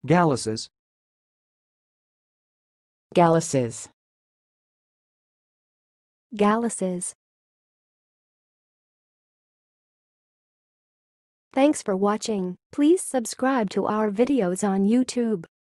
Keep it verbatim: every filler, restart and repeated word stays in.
Gallowses. Gallowses. Gallowses. Thanks for watching. Please subscribe to our videos on YouTube.